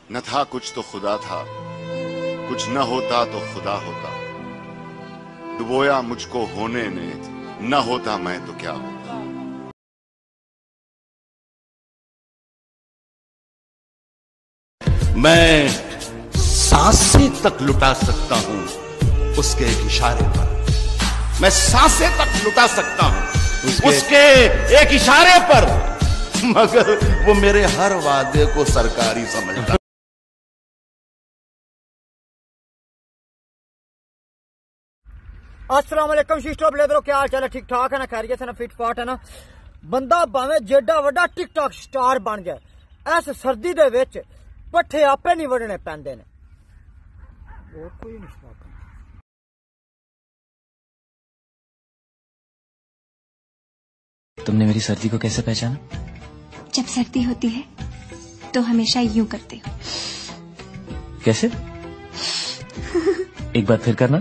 न था कुछ तो खुदा था, कुछ न होता तो खुदा होता। डुबोया मुझको होने ने, न होता मैं तो क्या होता। मैं सांसें तक लुटा सकता हूं उसके एक इशारे पर। मैं सांसें तक लुटा सकता हूं उसके एक इशारे पर, मगर वो मेरे हर वादे को सरकारी समझता। अस्सलाम वालेकुम शिष्टो ब्लेदरो, क्या हाल चाल है? ठीक ठाक है ना? खैरियत है ना? फिट फाट है ना? बंदा भावे जेडा वड्डा टिकटॉक स्टार बन जाए, इस सर्दी दे विच पट्ठे आपे नहीं वड़ने पैंदे ने। और कोई नहीं स्टार्ट। तुमने मेरी सर्दी को कैसे पहचाना? जब सर्दी होती है तो हमेशा यूं करते हो। कैसे? एक बार फिर करना।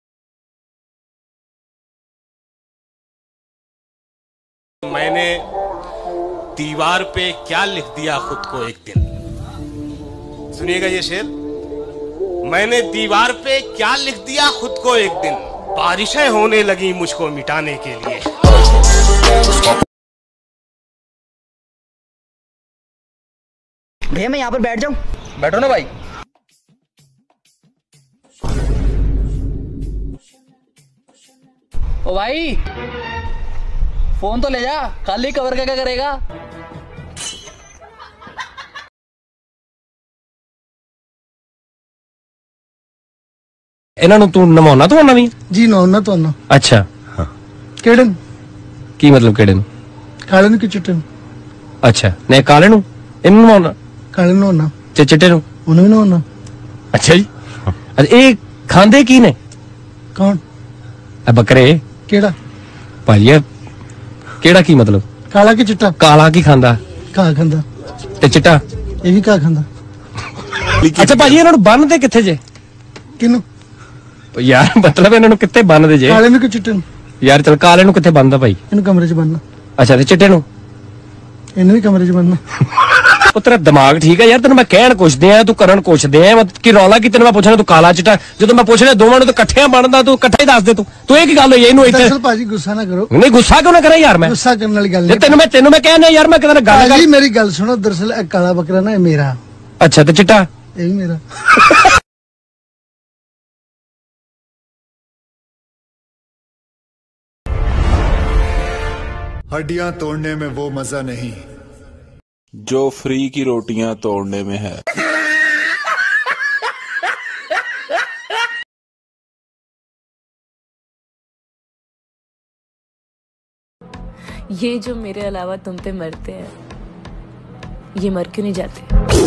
मैंने दीवार पे क्या लिख दिया खुद को एक दिन। सुनिएगा ये शेर। मैंने दीवार पे क्या लिख दिया खुद को एक दिन, बारिशें होने लगी मुझको मिटाने के लिए। भैया मैं यहाँ पर बैठ जाऊं? बैठो ना भाई। ओ भाई फोन तो ले जा, खाली कवर का क्या करेगा? ਇਹਨਾਂ ਨੂੰ ਤੂੰ ਨਮਾਉਣਾ ਧੋਣਾ ਵੀ? ਜੀ ਨਹਾਉਣਾ ਧੋਣਾ। ਅੱਛਾ ਕਿਹੜੇ ਨੂੰ? ਕੀ ਮਤਲਬ ਕਿਹੜੇ ਨੂੰ? ਕਾਲੇ ਨੂੰ ਕਿ ਚਿੱਟੇ ਨੂੰ? ਅੱਛਾ ਨਹੀਂ ਕਾਲੇ ਨੂੰ ਇਹਨੂੰ ਨਮਾਉਣਾ, ਕਾਲੇ ਨੂੰ ਨਹਾਉਣਾ ਤੇ ਚਿੱਟੇ ਨੂੰ ਉਹਨੂੰ ਵੀ ਨਹਾਉਣਾ। ਅੱਛਾ ਜੀ। ਅੱਛਾ ਇਹ ਖਾਂਦੇ ਕੀ ਨੇ? ਕੌਣ? ਇਹ ਬੱਕਰੇ। ਕਿਹੜਾ ਭਾਜੀ ਇਹ ਕਿਹੜਾ ਕੀ ਮਤਲਬ? ਕਾਲਾ ਕਿ ਚਿੱਟਾ? ਕਾਲਾ ਕੀ ਖਾਂਦਾ? ਘਾਹ ਖਾਂਦਾ। ਤੇ ਚਿੱਟਾ? ਇਹ ਵੀ ਘਾਹ ਖਾਂਦਾ। ਅੱਛਾ ਭਾਜੀ ਇਹਨਾਂ ਨੂੰ ਬੰਨਦੇ ਕਿੱਥੇ ਜੇ? ਕਿਹਨੂੰ? ਯਾਰ ਮਤਲਬ ਇਹਨਾਂ ਨੂੰ ਕਿੱਥੇ ਬੰਨਦੇ ਜੇ? ਕਾਲੇ ਨੂੰ ਕਿ ਚਿੱਟੇ ਨੂੰ? ਯਾਰ ਚਲ ਕਾਲੇ ਨੂੰ ਕਿੱਥੇ ਬੰਨਦਾ ਭਾਈ? ਇਹਨੂੰ ਕਮਰੇ 'ਚ ਬੰਨਣਾ। ਅੱਛਾ ਤੇ ਚਿੱਟੇ ਨੂੰ? ਇਹਨੂੰ ਵੀ ਕਮਰੇ 'ਚ ਬੰਨਣਾ। ਉਹ ਤੇਰਾ ਦਿਮਾਗ ਠੀਕ ਹੈ ਯਾਰ? ਤੈਨੂੰ ਮੈਂ ਕਹਿਣ ਕੁਛਦੇ ਆ, ਤੂੰ ਕਰਨ ਕੁਛਦੇ ਆ। ਕੀ ਰੌਲਾ ਕੀ? ਤੈਨੂੰ ਮੈਂ ਪੁੱਛਣਾ ਤੂੰ ਕਾਲਾ ਚਿੱਟਾ, ਜਦੋਂ ਮੈਂ ਪੁੱਛਣਾ ਦੋਵਾਂ ਨੂੰ ਤਾਂ ਇਕੱਠਿਆਂ ਬਣਦਾ, ਤੂੰ ਇਕੱਠਾ ਹੀ ਦੱਸ ਦੇ। ਤੂੰ ਇਹ ਕੀ ਗੱਲ ਹੋਈ ਇਹਨੂੰ ਇੱਥੇ? ਦਰਅਸਲ ਭਾਜੀ ਗੁੱਸਾ ਨਾ ਕਰੋ। ਨਹੀਂ ਗੁੱਸਾ ਕਿਉਂ ਨਾ ਕਰਾਂ ਯਾਰ? ਮੈਂ ਗੁੱਸਾ ਕਰਨ ਵਾਲੀ ਗੱਲ ਨਹੀਂ। ਨਹੀਂ। ਤੈਨੂੰ ਮੈਂ ਕਹਿਣਾ ਯਾਰ, ਮੈਂ ਕਿਤੇ ਗੱਲ ਭਾਜੀ ਮੇਰੀ ਗੱਲ ਸੁਣੋ। ਦਰਅਸਲ ਇਹ ਕਾਲਾ ਬੱਕਰਾ ਨਾ ਇਹ ਮੇਰਾ। ਅੱਛਾ ਤੇ ਚਿੱਟਾ? ਇਹ ਵੀ ਮੇਰਾ। हड्डियां तोड़ने में वो मजा नहीं जो फ्री की रोटियां तोड़ने में है। ये जो मेरे अलावा तुम पे मरते हैं, ये मर क्यों नहीं जाते?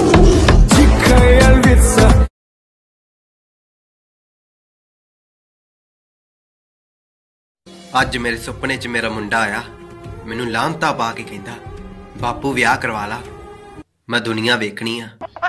ਅੱਜ ਮੇਰੇ ਸੁਪਨੇ 'ਚ ਮੇਰਾ ਮੁੰਡਾ ਆਇਆ, ਮੈਨੂੰ ਲਾਂਤਾ ਪਾ ਕੇ ਕਹਿੰਦਾ ਬਾਪੂ ਵਿਆਹ ਕਰਵਾ ਲਾ, ਮੈਂ ਦੁਨੀਆ ਵੇਖਣੀ ਆ।